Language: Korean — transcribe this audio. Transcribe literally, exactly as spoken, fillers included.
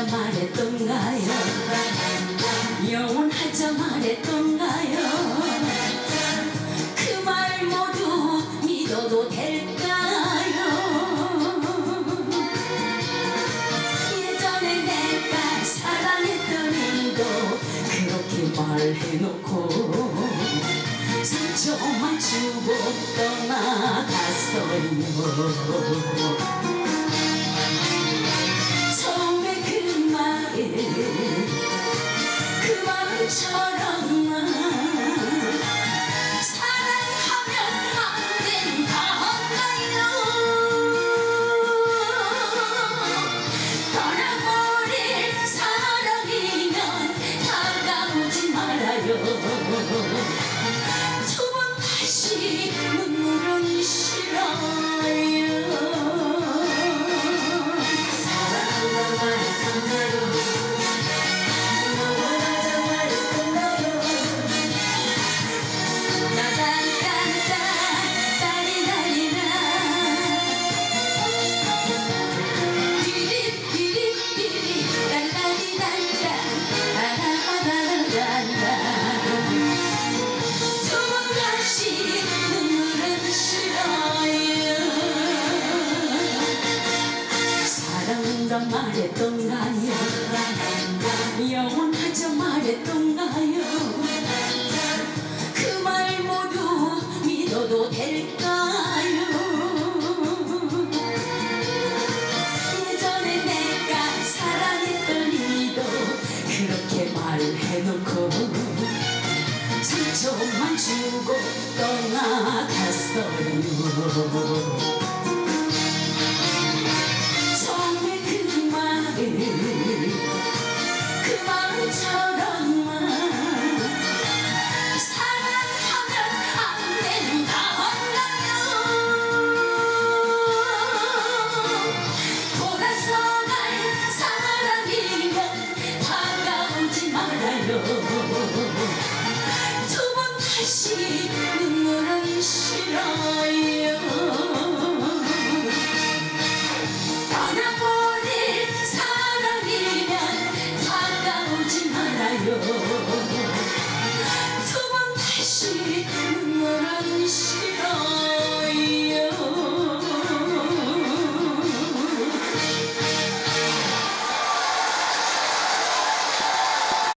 말했던가요? 영원하자 말했던가요? 그 말 모두 믿어도 될까요? 예전에 내가 사랑했더니도 그렇게 말해놓고 상처만 주고 떠나갔어요. 처음에 그 말을 그 마음처럼 사랑하면 안 된다나요? 떠나버릴 사랑이면 다가오지 말아요. 두 번 다시 눈물은 싫어요. 사랑한다 말했던가요? 영원하자 말했던가요? 따단따단 따리라리라 띠리띠리띠리 따라리란다 따라라라란다 두 번 다시 눈물은 싫어요. 사랑한다 말했던가요? 영원하자 말했던가요? 그 말 모두 믿어도 될까요? 예전에 내가 사랑했더니도 그렇게 말해놓고 상처만 주고 떠나갔어요. 처음에 그 말을 그 마음처럼만 사랑하면 안 된다나요? 돌아서갈 사랑이면 다가오지 말아요. 두 번 다시 눈물은 싫어요. 떠나버릴 사랑이면 다가오지 말아요.